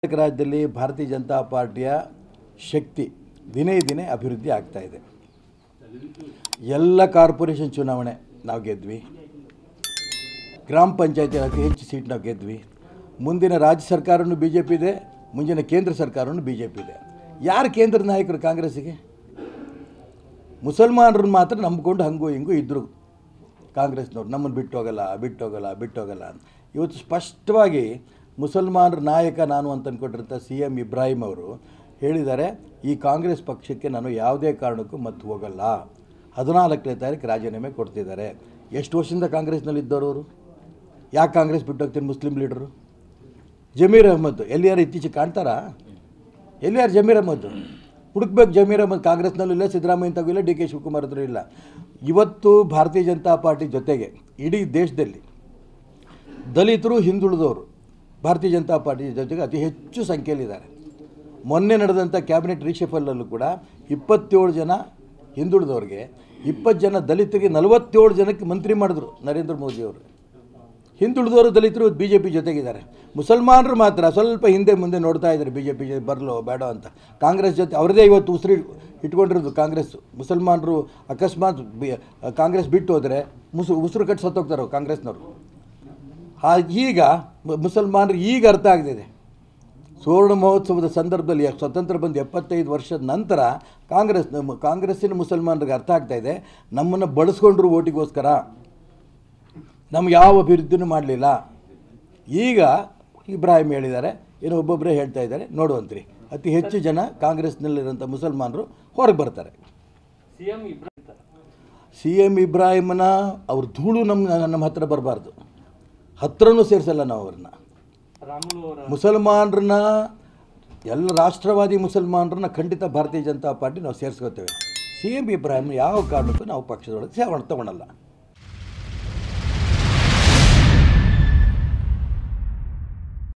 ರಾಜ್ಯದಲ್ಲಿ ಭಾರತೀಯ ಜನತಾ ಪಾರ್ಟಿಯ ಶಕ್ತಿ ದಿನೇ ದಿನೇ ಅಭಿವೃದ್ಧಿ ಆಗ್ತಾ ಇದೆ. ಎಲ್ಲ ಕಾರ್ಪೊರೇಷನ್ ಚುನಾವಣೆ ನಾವು ಗೆದ್ವಿ, ಗ್ರಾಮ ಪಂಚಾಯತಿ ಅತಿ ಹೆಚ್ಚು ಸೀಟ್ ನಾವು ಗೆದ್ವಿ. ಮುಂದಿನ ರಾಜ್ಯ ಸರ್ಕಾರನೂ ಬಿ ಜೆ ಪಿ ಇದೆ, ಮುಂದಿನ ಕೇಂದ್ರ ಸರ್ಕಾರನೂ ಬಿ ಜೆ ಪಿ ಇದೆ. ಯಾರು ಕೇಂದ್ರ ನಾಯಕರು ಕಾಂಗ್ರೆಸ್ಸಿಗೆ? ಮುಸಲ್ಮಾನರನ್ನು ಮಾತ್ರ ನಂಬಿಕೊಂಡು ಹಂಗೂ ಹಿಂಗೂ ಇದ್ದರು ಕಾಂಗ್ರೆಸ್ನವ್ರು. ನಮ್ಮನ್ನು ಬಿಟ್ಟೋಗಲ್ಲ ಅಂತ. ಇವತ್ತು ಸ್ಪಷ್ಟವಾಗಿ ಮುಸಲ್ಮಾನರ ನಾಯಕ ನಾನು ಅಂತ ಅಂದ್ಕೊಂಡಿರಂಥ CM ಇಬ್ರಾಹಿಂ ಅವರು ಹೇಳಿದ್ದಾರೆ, ಈ ಕಾಂಗ್ರೆಸ್ ಪಕ್ಷಕ್ಕೆ ನಾನು ಯಾವುದೇ ಕಾರಣಕ್ಕೂ ಮತ್ತೆ ಹೋಗಲ್ಲ. 14ನೇ ತಾರೀಕು ರಾಜೀನಾಮೆ ಕೊಡ್ತಿದ್ದಾರೆ. ಎಷ್ಟು ವರ್ಷದಿಂದ ಕಾಂಗ್ರೆಸ್ನಲ್ಲಿ ಇದ್ದವರು ಅವರು? ಯಾಕೆ ಕಾಂಗ್ರೆಸ್ ಬಿಟ್ಟೋಗ್ತೀನಿ? ಮುಸ್ಲಿಂ ಲೀಡರು ಜಮೀರ್ ಅಹ್ಮದ್ ಎಲ್ಲಿಯಾರು ಇತ್ತೀಚೆಗೆ ಕಾಣ್ತಾರಾ? ಎಲ್ಲಿಯಾರು ಜಮೀರ್ ಅಹ್ಮದ್? ಹುಡುಕ್ಬೇಕು. ಜಮೀರ್ ಅಹ್ಮದ್ ಕಾಂಗ್ರೆಸ್ನಲ್ಲೂ ಇಲ್ಲ, ಸಿದ್ದರಾಮಯ್ಯ ತಾಗೂ ಇಲ್ಲ, DK ಶಿವಕುಮಾರ್ ಹತ್ರ ಇಲ್ಲ. ಇವತ್ತು ಭಾರತೀಯ ಜನತಾ ಪಾರ್ಟಿ ಜೊತೆಗೆ ಇಡೀ ದೇಶದಲ್ಲಿ ದಲಿತರು, ಹಿಂದುಳಿದವರು ಭಾರತೀಯ ಜನತಾ ಪಾರ್ಟಿ ಜೊತೆಗೆ ಅತಿ ಹೆಚ್ಚು ಸಂಖ್ಯೆಯಲ್ಲಿದ್ದಾರೆ. ಮೊನ್ನೆ ನಡೆದಂಥ ಕ್ಯಾಬಿನೆಟ್ ರೀಶಫಲಲ್ಲೂ ಕೂಡ 27 ಜನ ಹಿಂದುಳಿದವ್ರಿಗೆ, 20 ಜನ ದಲಿತರಿಗೆ, 47 ಜನಕ್ಕೆ ಮಂತ್ರಿ ಮಾಡಿದ್ರು ನರೇಂದ್ರ ಮೋದಿಯವರು. ಹಿಂದುಳಿದವರು ದಲಿತರು BJP ಜೊತೆಗಿದ್ದಾರೆ. ಮುಸಲ್ಮಾನರು ಮಾತ್ರ ಸ್ವಲ್ಪ ಹಿಂದೆ ಮುಂದೆ ನೋಡ್ತಾ ಇದ್ದಾರೆ, BJP ಬರಲೋ ಬೇಡ ಅಂತ. ಕಾಂಗ್ರೆಸ್ ಜೊತೆ ಅವರದೇ ಇವತ್ತು ಉಸಿರು ಇಟ್ಕೊಂಡಿರೋದು ಕಾಂಗ್ರೆಸ್. ಮುಸಲ್ಮಾನರು ಅಕಸ್ಮಾತ್ ಕಾಂಗ್ರೆಸ್ ಬಿಟ್ಟು ಹೋದರೆ ಉಸಿರು ಕಟ್ಟಿ ಸತ್ತೋಗ್ತಾರೆ ಕಾಂಗ್ರೆಸ್ನವರು. ಈಗ ಮುಸಲ್ಮಾನರು ಈಗ ಅರ್ಥ ಆಗ್ತಿದೆ. ಸುವರ್ಣ ಮಹೋತ್ಸವದ ಸಂದರ್ಭದಲ್ಲಿ ಸ್ವತಂತ್ರ ಬಂದು 75 ವರ್ಷದ ನಂತರ ಕಾಂಗ್ರೆಸ್ಸಿನ ಮುಸಲ್ಮಾನರಿಗೆ ಅರ್ಥ ಆಗ್ತಾ ಇದೆ, ನಮ್ಮನ್ನು ಬಳಸ್ಕೊಂಡ್ರು ಓಟಿಗೋಸ್ಕರ, ನಮ್ಗೆ ಯಾವ ಅಭಿವೃದ್ಧಿನೂ ಮಾಡಲಿಲ್ಲ. ಈಗ ಇಬ್ರಾಹಿಂ ಹೇಳಿದ್ದಾರೆ, ಏನೋ ಒಬ್ಬೊಬ್ಬರೇ ಹೇಳ್ತಾ ಇದ್ದಾರೆ, ನೋಡುವಂತ್ರಿ. ಅತಿ ಹೆಚ್ಚು ಜನ ಕಾಂಗ್ರೆಸ್ನಲ್ಲಿರೋಂಥ ಮುಸಲ್ಮಾನರು ಹೊರಗೆ ಬರ್ತಾರೆ. CM ಇಬ್ರಾಹಿಮನ ಅವ್ರ ಧೂಳು ನಮ್ಮ ಹತ್ರ ಬರಬಾರ್ದು, ಹತ್ರನೂ ಸೇರಿಸಲ್ಲ ನಾವು ಅವ್ರನ್ನ. ಮುಸಲ್ಮಾನರನ್ನ, ಎಲ್ಲ ರಾಷ್ಟ್ರವಾದಿ ಮುಸಲ್ಮಾನರನ್ನ ಖಂಡಿತ ಭಾರತೀಯ ಜನತಾ ಪಾರ್ಟಿ ನಾವು ಸೇರಿಸ್ಕೋತೇವೆ. CM ಇಬ್ರಾಹಿಂ ಯಾವ ಕಾರಣಕ್ಕೂ ನಾವು ಪಕ್ಷದೊಳಗೆ ಸೇವೆ ತಗೊಳ್ಳಲ್ಲ.